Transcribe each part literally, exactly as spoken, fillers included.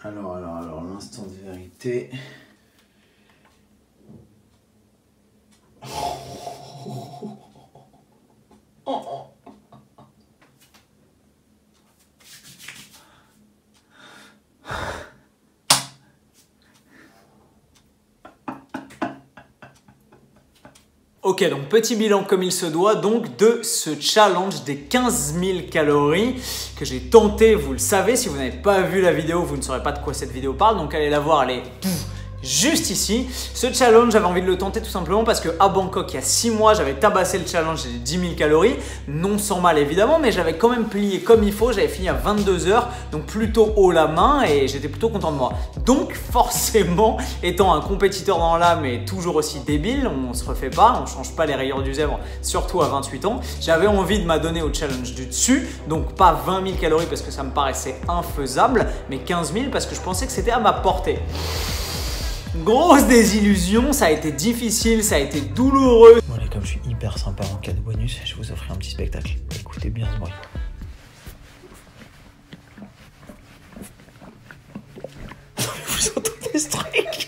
Alors, alors, alors, l'instant de vérité. Ok, donc petit bilan comme il se doit donc de ce challenge des quinze mille calories que j'ai tenté, vous le savez, si vous n'avez pas vu la vidéo, vous ne saurez pas de quoi cette vidéo parle, donc allez la voir, elle est juste ici. Ce challenge, j'avais envie de le tenter tout simplement parce qu'à Bangkok, il y a six mois, j'avais tabassé le challenge des dix mille calories, non sans mal évidemment, mais j'avais quand même plié comme il faut, j'avais fini à vingt-deux heures, donc plutôt haut la main et j'étais plutôt content de moi. Donc forcément, étant un compétiteur dans l'âme et toujours aussi débile, on ne se refait pas, on ne change pas les rayures du zèbre, surtout à vingt-huit ans, j'avais envie de m'adonner au challenge du dessus, donc pas vingt mille calories parce que ça me paraissait infaisable, mais quinze mille parce que je pensais que c'était à ma portée. Grosse désillusion, ça a été difficile, ça a été douloureux. Bon allez, comme je suis hyper sympa en cas de bonus, je vous offrir un petit spectacle. Écoutez bien ce bruit. Vous entendez ce truc?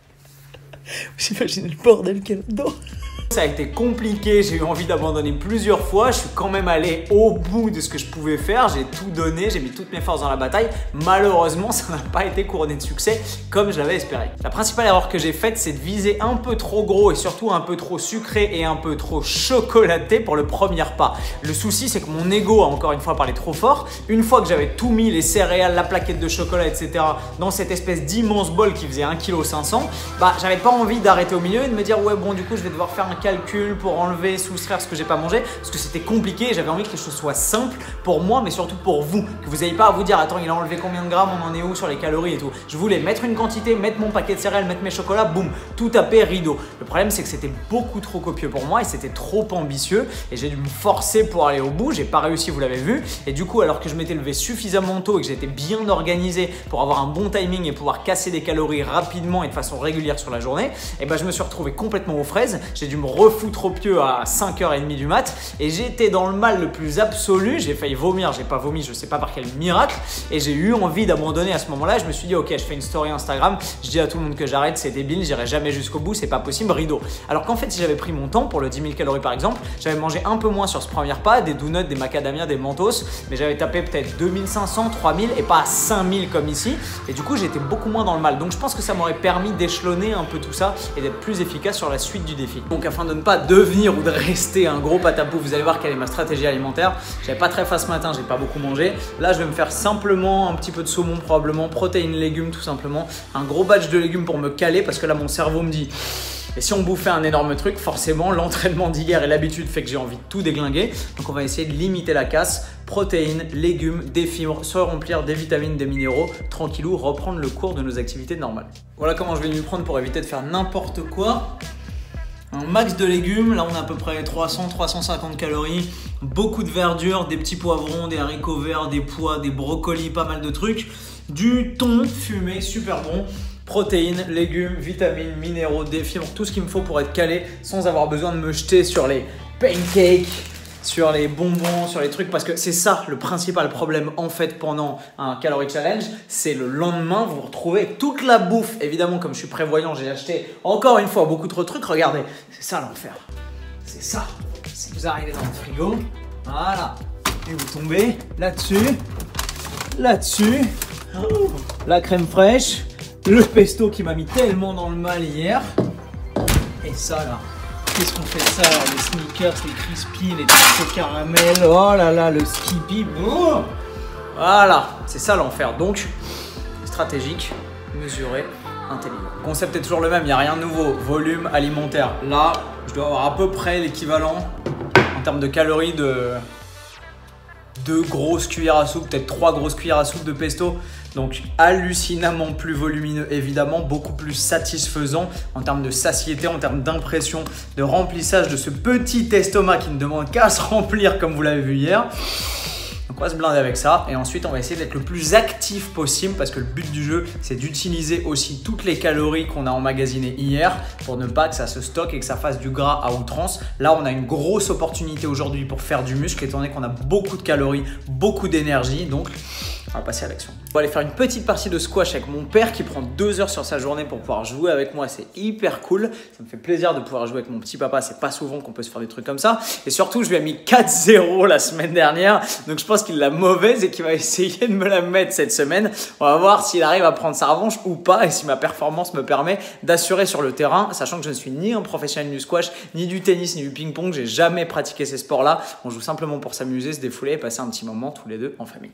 Vous imaginez le bordel qu'il y a là-dedans? Ça a été compliqué, j'ai eu envie d'abandonner plusieurs fois, je suis quand même allé au bout de ce que je pouvais faire, j'ai tout donné, j'ai mis toutes mes forces dans la bataille. Malheureusement, ça n'a pas été couronné de succès comme je l'avais espéré. La principale erreur que j'ai faite, c'est de viser un peu trop gros et surtout un peu trop sucré et un peu trop chocolaté pour le premier pas. Le souci, c'est que mon ego a encore une fois parlé trop fort. Une fois que j'avais tout mis, les céréales, la plaquette de chocolat, et cetera, dans cette espèce d'immense bol qui faisait un virgule cinq kilos, bah j'avais pas envie d'arrêter au milieu et de me dire ouais bon du coup je vais devoir faire un calcul pour enlever, soustraire ce que j'ai pas mangé parce que c'était compliqué et j'avais envie que les choses soient simples pour moi mais surtout pour vous, que vous n'ayez pas à vous dire attends il a enlevé combien de grammes, on en est où sur les calories et tout. Je voulais mettre une quantité, mettre mon paquet de céréales, mettre mes chocolats, boum, tout taper rideau. Le problème c'est que c'était beaucoup trop copieux pour moi et c'était trop ambitieux et j'ai dû me forcer pour aller au bout, j'ai pas réussi, vous l'avez vu, et du coup alors que je m'étais levé suffisamment tôt et que j'étais bien organisé pour avoir un bon timing et pouvoir casser des calories rapidement et de façon régulière sur la journée, et ben je me suis retrouvé complètement aux fraises, j'ai dû me refoutre au pieu à cinq heures trente du mat et j'étais dans le mal le plus absolu, j'ai failli vomir, j'ai pas vomi, je sais pas par quel miracle et j'ai eu envie d'abandonner à ce moment-là. Je me suis dit ok, je fais une story Instagram, je dis à tout le monde que j'arrête, c'est débile, j'irai jamais jusqu'au bout, c'est pas possible, rideau. Alors qu'en fait si j'avais pris mon temps pour le dix mille calories par exemple, j'avais mangé un peu moins sur ce premier pas, des donuts, des macadamias, des mentos, mais j'avais tapé peut-être deux mille cinq cents, trois mille et pas cinq mille comme ici et du coup j'étais beaucoup moins dans le mal. Donc je pense que ça m'aurait permis d'échelonner un peu tout ça et d'être plus efficace sur la suite du défi. Donc afin de ne pas devenir ou de rester un gros patapou, vous allez voir quelle est ma stratégie alimentaire. J'avais pas très faim ce matin, j'ai pas beaucoup mangé. Là je vais me faire simplement un petit peu de saumon probablement, protéines, légumes tout simplement, un gros batch de légumes pour me caler parce que là mon cerveau me dit et si on bouffait un énorme truc, forcément l'entraînement d'hier et l'habitude fait que j'ai envie de tout déglinguer. Donc on va essayer de limiter la casse, protéines, légumes, des fibres, se remplir des vitamines, des minéraux, tranquillou, reprendre le cours de nos activités normales. Voilà comment je vais m'y prendre pour éviter de faire n'importe quoi. Un max de légumes, là on a à peu près trois cents à trois cent cinquante calories, beaucoup de verdure, des petits poivrons, des haricots verts, des pois, des brocolis, pas mal de trucs, du thon fumé, super bon, protéines, légumes, vitamines, minéraux, des fibres, tout ce qu'il me faut pour être calé sans avoir besoin de me jeter sur les pancakes, sur les bonbons, sur les trucs, parce que c'est ça le principal problème en fait pendant un calorie challenge, c'est le lendemain vous vous retrouvez avec toute la bouffe. Évidemment comme je suis prévoyant, j'ai acheté encore une fois beaucoup trop de trucs, regardez, c'est ça l'enfer, c'est ça, c'est que vous arrivez dans le frigo, voilà, et vous tombez là-dessus, là-dessus, oh, la crème fraîche, le pesto qui m'a mis tellement dans le mal hier, et ça là. Qu'est-ce qu'on fait de ça là? Les sneakers, les crispy, les trucs au caramel, oh là là, le skippy, oh voilà, c'est ça l'enfer. Donc, stratégique, mesuré, intelligent. Le concept est toujours le même, il n'y a rien de nouveau. Volume alimentaire. Là, je dois avoir à peu près l'équivalent en termes de calories de deux grosses cuillères à soupe, peut-être trois grosses cuillères à soupe de pesto. Donc hallucinamment plus volumineux, évidemment, beaucoup plus satisfaisant en termes de satiété, en termes d'impression, de remplissage de ce petit estomac qui ne demande qu'à se remplir comme vous l'avez vu hier. Donc on va se blinder avec ça et ensuite on va essayer d'être le plus actif possible parce que le but du jeu c'est d'utiliser aussi toutes les calories qu'on a emmagasinées hier pour ne pas que ça se stocke et que ça fasse du gras à outrance. Là on a une grosse opportunité aujourd'hui pour faire du muscle étant donné qu'on a beaucoup de calories, beaucoup d'énergie, donc on va passer à l'action. On va aller faire une petite partie de squash avec mon père qui prend deux heures sur sa journée pour pouvoir jouer avec moi. C'est hyper cool. Ça me fait plaisir de pouvoir jouer avec mon petit papa. C'est pas souvent qu'on peut se faire des trucs comme ça. Et surtout, je lui ai mis quatre zéro la semaine dernière. Donc je pense qu'il l'a mauvaise et qu'il va essayer de me la mettre cette semaine. On va voir s'il arrive à prendre sa revanche ou pas et si ma performance me permet d'assurer sur le terrain, sachant que je ne suis ni un professionnel du squash, ni du tennis, ni du ping-pong. J'ai jamais pratiqué ces sports-là. On joue simplement pour s'amuser, se défouler et passer un petit moment tous les deux en famille.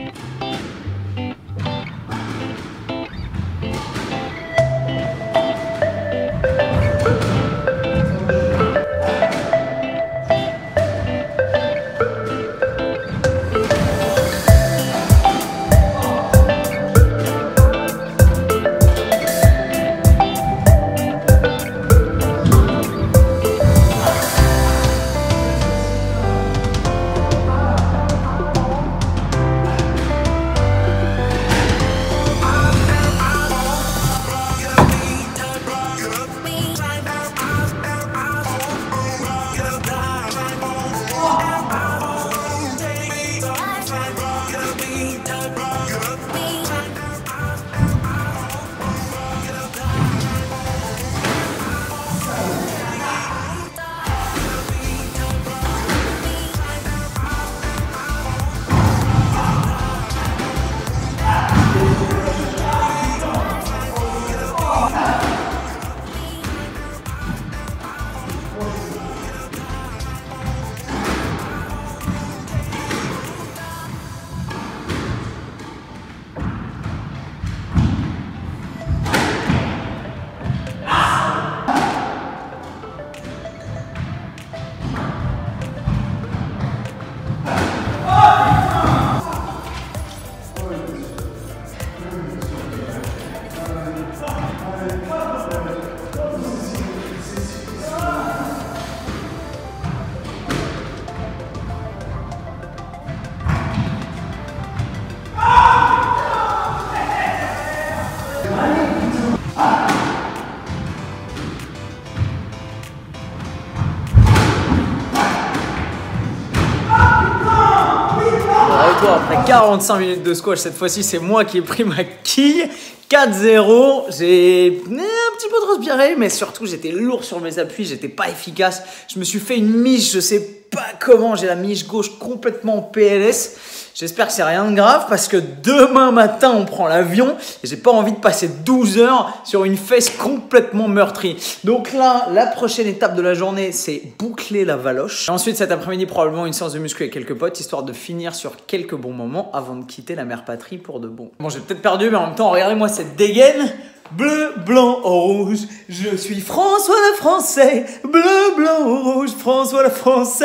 Après quarante-cinq minutes de squash, cette fois-ci, c'est moi qui ai pris ma quille. quatre zéro, j'ai un petit peu transpiré, mais surtout, j'étais lourd sur mes appuis, j'étais pas efficace. Je me suis fait une miche, je sais pas comment, j'ai la miche gauche complètement en P L S. J'espère que c'est rien de grave parce que demain matin, on prend l'avion et j'ai pas envie de passer douze heures sur une fesse complètement meurtrie. Donc là, la prochaine étape de la journée, c'est boucler la valoche. Et ensuite, cet après-midi, probablement une séance de muscu avec quelques potes, histoire de finir sur quelques bons moments avant de quitter la mère patrie pour de bon. Bon, j'ai peut-être perdu, mais en même temps, regardez-moi cette dégaine. Bleu, blanc, rouge, je suis François le Français. Bleu, blanc, rouge, François le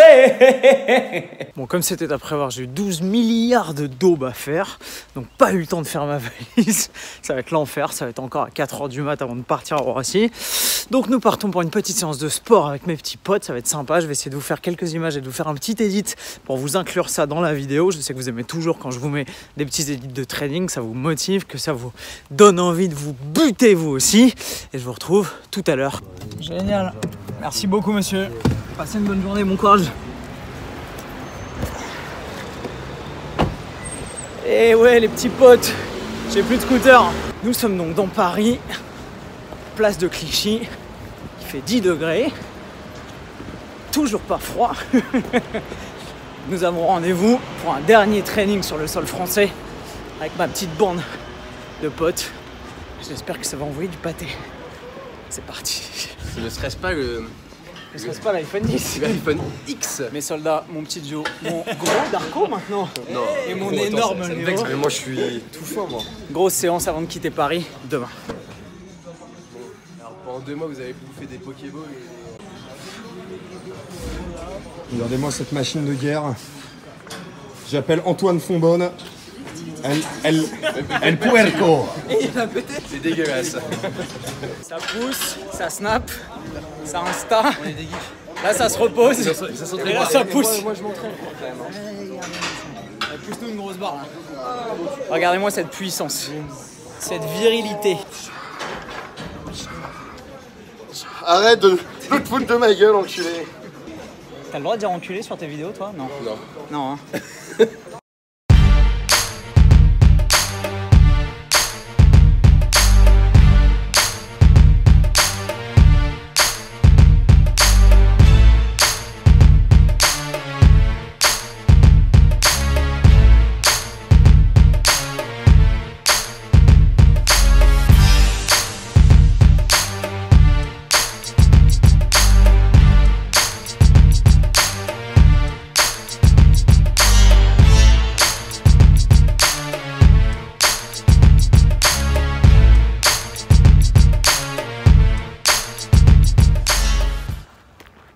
Français. Bon, comme c'était après avoir, j'ai eu douze milliards de daubes à faire. Donc pas eu le temps de faire ma valise. Ça va être l'enfer, ça va être encore à quatre heures du mat avant de partir à Roissy. Donc nous partons pour une petite séance de sport avec mes petits potes. Ça va être sympa, je vais essayer de vous faire quelques images et de vous faire un petit edit pour vous inclure ça dans la vidéo. Je sais que vous aimez toujours quand je vous mets des petits edits de training. Ça vous motive, que ça vous donne envie de vous buter vous aussi, et je vous retrouve tout à l'heure. Génial, merci beaucoup monsieur, passez une bonne journée, bon courage. Et ouais les petits potes, j'ai plus de scooter. Nous sommes donc dans Paris, place de Clichy, il fait dix degrés, toujours pas froid. Nous avons rendez-vous pour un dernier training sur le sol français avec ma petite bande de potes. J'espère que ça va envoyer du pâté. C'est parti. Ce ne serait-ce pas le... Ne serait-ce pas l'iPhone dix? L'iPhone X. Mes soldats, mon petit Joe, mon gros Darko maintenant. Non. Et mon Gros, attends, énorme ça, ça me Léo. vexe, mais moi je suis tout chaud moi. Grosse séance avant de quitter Paris, demain. Bon, alors pendant deux mois vous avez bouffé des Pokéballs et... Regardez-moi cette machine de guerre. J'appelle Antoine Fonbonne. El, el, el puerco. C'est dégueulasse. Ça pousse, ça snap, ça insta. Là ça se repose. Ça, ça, ça et là ça pousse. Moi, moi je m'entraîne quand même. Hein. Pousse-nous une grosse barre là. Regardez-moi cette puissance, cette virilité. Arrête de, de te foutre de ma gueule, enculé. T'as le droit de dire enculé sur tes vidéos toi? Non. Non. Non hein.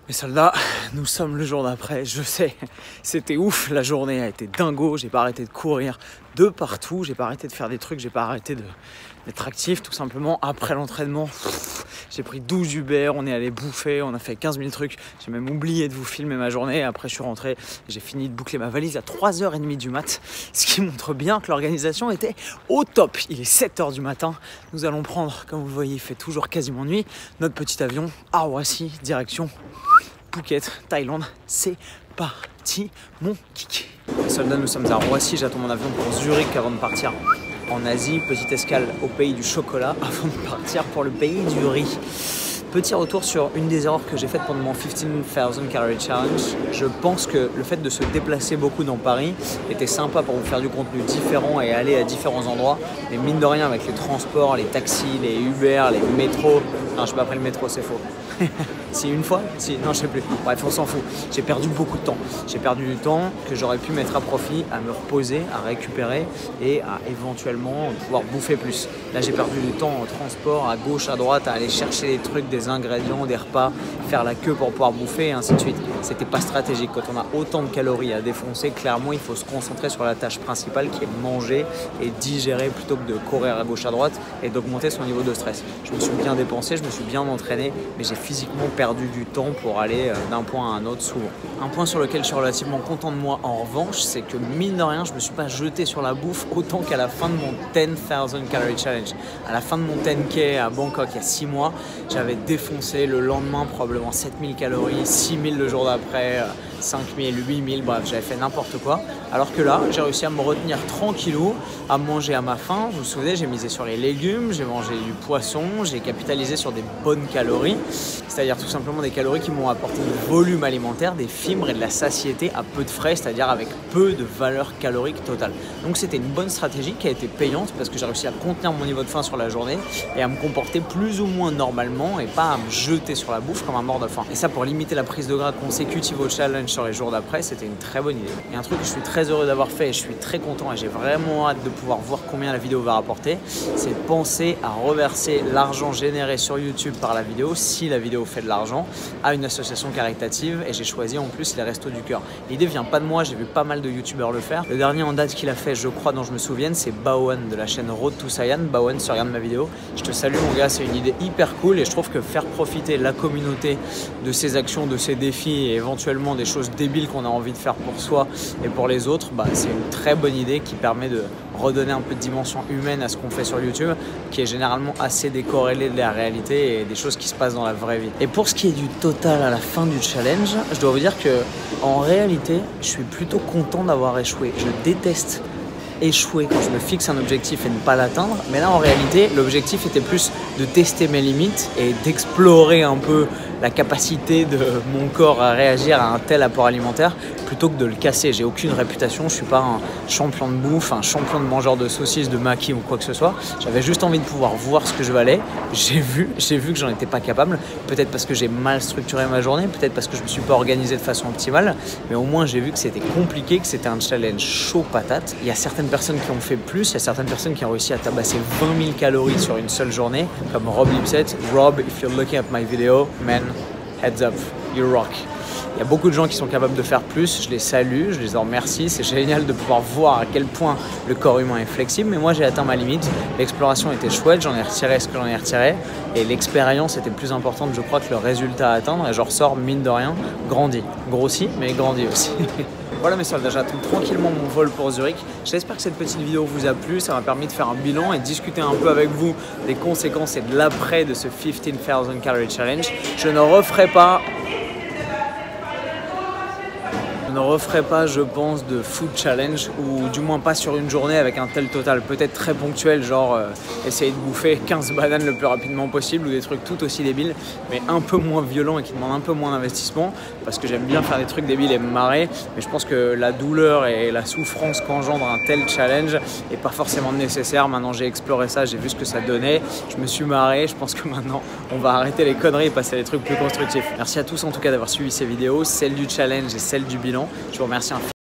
Mes soldats, nous sommes le jour d'après, je sais, c'était ouf, la journée a été dingo, j'ai pas arrêté de courir de partout, j'ai pas arrêté de faire des trucs, j'ai pas arrêté de, d'être actif tout simplement. Après l'entraînement, j'ai pris douze Uber, on est allé bouffer, on a fait quinze mille trucs, j'ai même oublié de vous filmer ma journée, après je suis rentré, j'ai fini de boucler ma valise à trois heures trente du mat, ce qui montre bien que l'organisation était au top. Il est sept heures du matin, nous allons prendre, comme vous le voyez, il fait toujours quasiment nuit, notre petit avion à Roissy, direction Phuket, Thaïlande, c'est parti mon kiki. Les soldats, nous sommes à Roissy, j'attends mon avion pour Zurich avant de partir en Asie. Petite escale au pays du chocolat avant de partir pour le pays du riz. Petit retour sur une des erreurs que j'ai faites pendant mon quinze mille Calorie Challenge. Je pense que le fait de se déplacer beaucoup dans Paris était sympa pour vous faire du contenu différent et aller à différents endroits. Mais mine de rien, avec les transports, les taxis, les Uber, les métros... Non, je n'ai pas pris le métro, c'est faux. Si, une fois si, non, je sais plus. Bref, on s'en fout. J'ai perdu beaucoup de temps. J'ai perdu du temps que j'aurais pu mettre à profit, à me reposer, à récupérer et à éventuellement pouvoir bouffer plus. Là, j'ai perdu du temps en transport, à gauche, à droite, à aller chercher des trucs, des ingrédients, des repas, faire la queue pour pouvoir bouffer et ainsi de suite. C'était pas stratégique. Quand on a autant de calories à défoncer, clairement, il faut se concentrer sur la tâche principale qui est manger et digérer plutôt que de courir à gauche, à droite et d'augmenter son niveau de stress. Je me suis bien dépensé, je me suis bien entraîné, mais j'ai physiquement perdu du temps pour aller d'un point à un autre souvent. Un point sur lequel je suis relativement content de moi en revanche, c'est que mine de rien, je me suis pas jeté sur la bouffe autant qu'à la fin de mon dix mille Calorie Challenge. À la fin de mon dix K à Bangkok il y a six mois, j'avais défoncé le lendemain probablement sept mille calories, six mille le jour d'après, cinq mille, huit mille, bref, j'avais fait n'importe quoi. Alors que là, j'ai réussi à me retenir tranquillou, à manger à ma faim. Vous vous souvenez, j'ai misé sur les légumes, j'ai mangé du poisson, j'ai capitalisé sur des bonnes calories, c'est-à-dire tout simplement des calories qui m'ont apporté du volume alimentaire, des fibres et de la satiété à peu de frais, c'est-à-dire avec peu de valeur calorique totale. Donc c'était une bonne stratégie qui a été payante parce que j'ai réussi à contenir mon niveau de faim sur la journée et à me comporter plus ou moins normalement et pas à me jeter sur la bouffe comme un mort de faim. Et ça, pour limiter la prise de gras consécutive au challenge sur les jours d'après, c'était une très bonne idée. Et un truc que je suis très heureux d'avoir fait et je suis très content et j'ai vraiment hâte de pouvoir voir combien la vidéo va rapporter, c'est de penser à reverser l'argent généré sur YouTube par la vidéo, si la vidéo fait de l'argent, à une association caritative, et j'ai choisi en plus les Restos du Cœur. L'idée vient pas de moi, j'ai vu pas mal de youtubeurs le faire. Le dernier en date qu'il a fait, je crois, dont je me souvienne, c'est Baoan de la chaîne Road to Saiyan. Baoan, si tu regardes ma vidéo, je te salue mon gars, c'est une idée hyper cool et je trouve que faire profiter la communauté de ses actions, de ses défis et éventuellement des choses débiles qu'on a envie de faire pour soi et pour les autres, bah, c'est une très bonne idée qui permet de redonner un peu de dimension humaine à ce qu'on fait sur YouTube, qui est généralement assez décorrélé de la réalité et des choses qui se passent dans la vraie vie. Et pour ce qui est du total à la fin du challenge, je dois vous dire que en réalité, je suis plutôt content d'avoir échoué. Je déteste échouer quand je me fixe un objectif et ne pas l'atteindre, mais là en réalité l'objectif était plus de tester mes limites et d'explorer un peu la capacité de mon corps à réagir à un tel apport alimentaire plutôt que de le casser. J'ai aucune réputation, je suis pas un champion de bouffe, un champion de mangeur de saucisses, de maquis ou quoi que ce soit. J'avais juste envie de pouvoir voir ce que je valais. J'ai vu, j'ai vu que j'en étais pas capable, peut-être parce que j'ai mal structuré ma journée, peut-être parce que je me suis pas organisé de façon optimale, mais au moins j'ai vu que c'était compliqué, que c'était un challenge chaud patate. Il y a certaines personnes qui ont fait plus, il y a certaines personnes qui ont réussi à tabasser vingt mille calories sur une seule journée, comme Rob Lipset. Rob, if you're looking at my video, man, heads up, you rock. Il y a beaucoup de gens qui sont capables de faire plus, je les salue, je les en remercie, c'est génial de pouvoir voir à quel point le corps humain est flexible, mais moi j'ai atteint ma limite, l'exploration était chouette, j'en ai retiré ce que j'en ai retiré, et l'expérience était plus importante je crois que le résultat à atteindre, et je ressors mine de rien, grandi, grossi, mais grandi aussi. Voilà mes soldats, j'attends tranquillement mon vol pour Zurich. J'espère que cette petite vidéo vous a plu, ça m'a permis de faire un bilan et de discuter un peu avec vous des conséquences et de l'après de ce quinze mille Calorie Challenge. Je ne referai pas Je ne referai pas, je pense, de food challenge, ou du moins pas sur une journée avec un tel total, peut-être très ponctuel, genre euh, essayer de bouffer quinze bananes le plus rapidement possible ou des trucs tout aussi débiles, mais un peu moins violents et qui demandent un peu moins d'investissement, parce que j'aime bien faire des trucs débiles et me marrer, mais je pense que la douleur et la souffrance qu'engendre un tel challenge n'est pas forcément nécessaire. Maintenant j'ai exploré ça, j'ai vu ce que ça donnait, je me suis marré, je pense que maintenant on va arrêter les conneries et passer à des trucs plus constructifs. Merci à tous en tout cas d'avoir suivi ces vidéos, celle du challenge et celle du bilan. Je vous remercie infiniment.